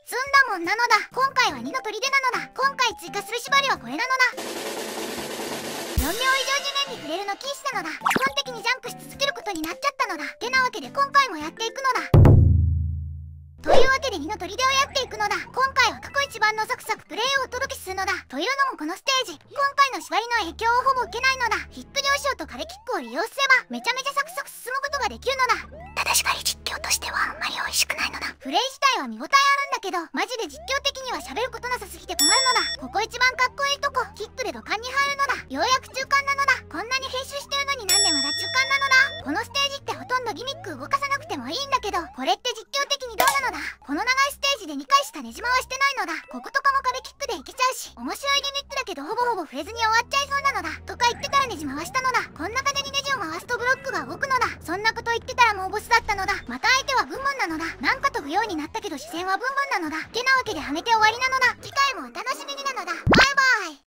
積んだもんなのだ。今回は2の砦なのだ。今回追加する縛りはこれなのだ。4秒以上地面に触れるの禁止なのだ。基本的にジャンプし続けることになっちゃったのだ。てなわけで今回もやっていくのだ。というわけで2の砦をやっていくのだ。今回は過去一番のサクサクプレイをお届けするのだ。というのもこのステージ、今回の縛りの影響をほぼ受けないのだ。ヒック上昇と壁キックを利用すればめちゃめちゃサクサク進むことができるのだ。ただ縛り実況としてはあんまり美味しくないのだ。プレイ自体は見応えあるんだけど、マジで実況的には喋ることなさすぎて困るのだ。ここ一番かっこいいとこ、キックで土管に入るのだ。ようやく中間なのだ。こんなに編集してるのになんでまだ中間なのだ。このステージってほとんどギミック動かさなくてもいいんだけど、これって実況的にどうなのだ。この長いステージで2回しかねじ回してないのだ。こことかも壁キックでいけちゃうし、面白いギミックだけどほぼほぼ触れずに終わっちゃいそうなのだ。とか言ってたらねじ回したのだ。こんな風にネジを回すとブロックが動くのだ。そんなこと言ってたらもうボスだったのだ。また相手はブンブンなのだ。なんか飛ぶようになったけど視線はブンブンなのだ。てなわけではめて終わりなのだ。次回